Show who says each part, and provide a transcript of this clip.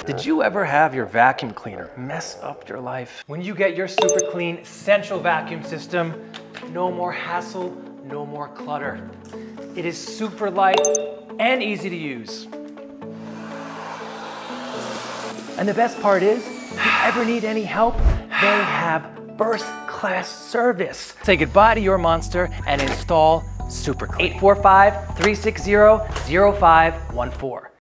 Speaker 1: Did you ever have your vacuum cleaner mess up your life? When you get your super clean central vacuum system, no more hassle, no more clutter. It is super light and easy to use. And the best part is, if you ever need any help, they have first-class service. Say goodbye to your monster and install super clean. 845-360-0514.